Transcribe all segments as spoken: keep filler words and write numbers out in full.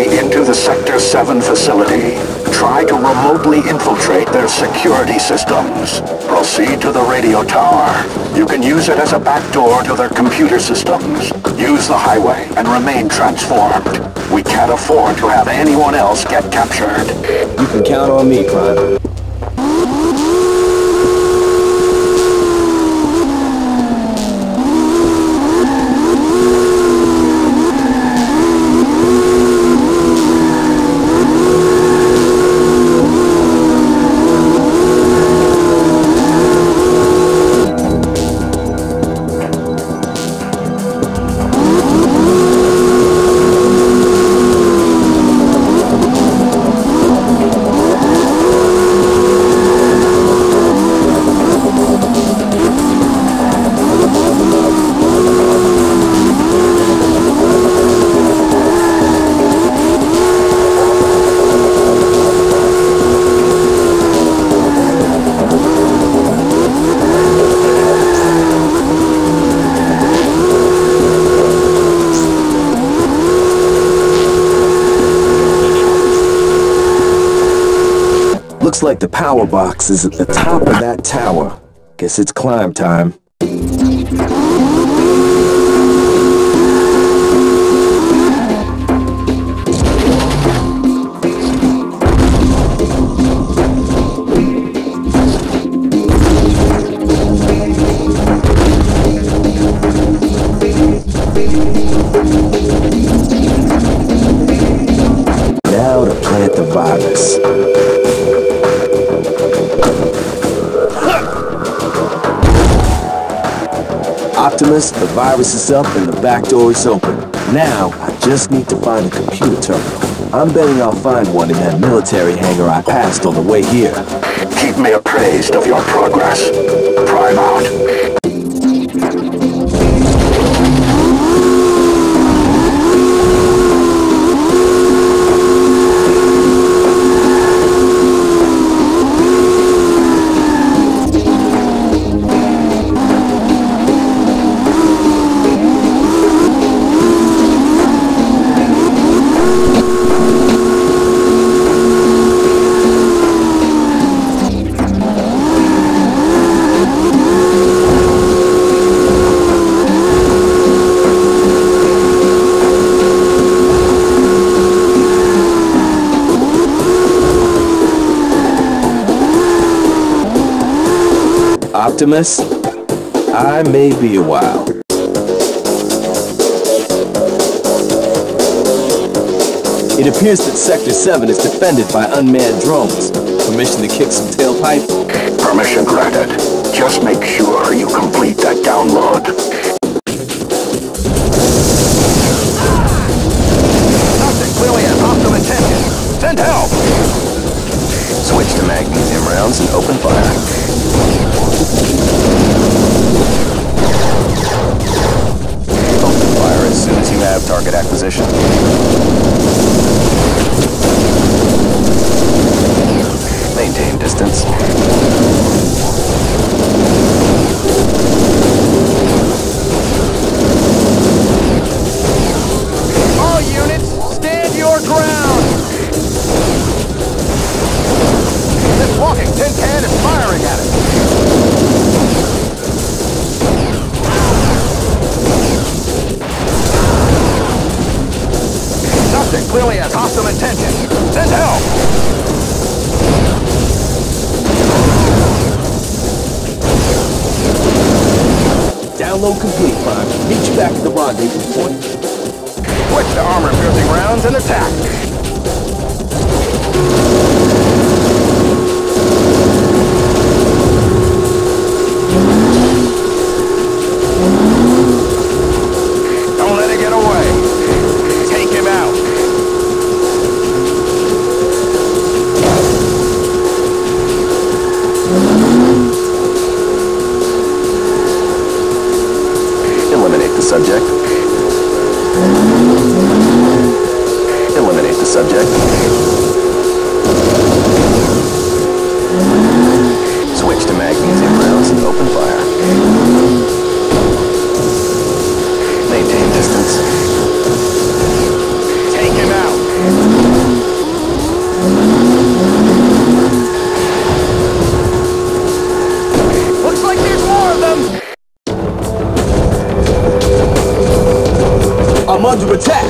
way into the Sector seven facility. Try to remotely infiltrate their security systems. Proceed to the radio tower. You can use it as a backdoor to their computer systems. Use the highway and remain transformed. We can't afford to have anyone else get captured. You can count on me, Prime. Looks like the power box is at the top of that tower. Guess it's climb time. Now to plant the virus. Optimus, the virus is up and the back door is open. Now, I just need to find a computer terminal. I'm betting I'll find one in that military hangar I passed on the way here. Keep me appraised of your progress. Prime out. Optimus, I may be a while. It appears that Sector seven is defended by unmanned drones. Permission to kick some tailpipe? Permission granted. Just make sure you complete that download. Subject clearly has hostile intentions. Send help! Switch to magnesium rounds and open fire. Open fire as soon as you have target acquisition. Maintain distance. All units, stand your ground! This walking tin can is firing at it. Subject clearly has hostile intentions. Send help! Download complete, Prime. Meet you back at the rendezvous point. Switch to armor-piercing rounds and attack. Don't let it get away. Take him out. Eliminate the subject. Eliminate the subject. Switch to magnesium rounds and open fire. Maintain distance. Take him out. Prime! I'm under attack!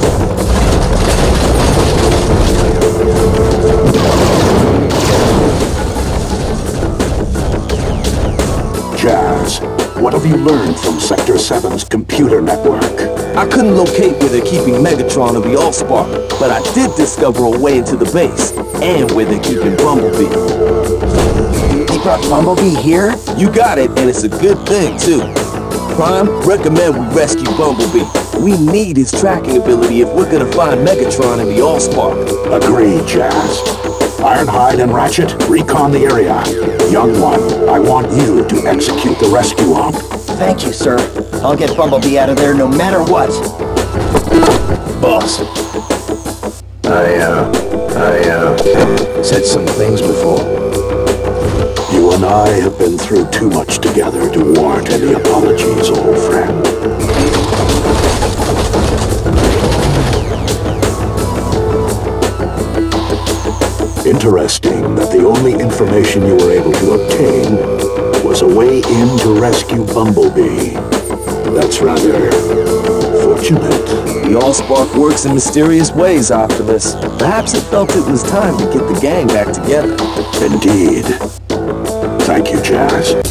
Jazz, what have you learned from Sector seven's computer network? I couldn't locate where they're keeping Megatron and the Allspark, but I did discover a way into the base, and where they're keeping Bumblebee. They brought Bumblebee here? You got it, and it's a good thing, too. Prime, recommend we rescue Bumblebee. We need his tracking ability if we're gonna find Megatron and the Allspark. Agreed, Jazz. Ironhide and Ratchet, recon the area. Young one, I want you to execute the rescue op. Thank you, sir. I'll get Bumblebee out of there no matter what. Boss. I, uh, I, uh, said some things before. You and I have been through too much together to warrant any apologies, old friend. Interesting that the only information you were able to obtain was a way in to rescue Bumblebee. That's rather fortunate. The Allspark works in mysterious ways, Optimus. Perhaps it felt it was time to get the gang back together. Indeed. Thank you, Jazz.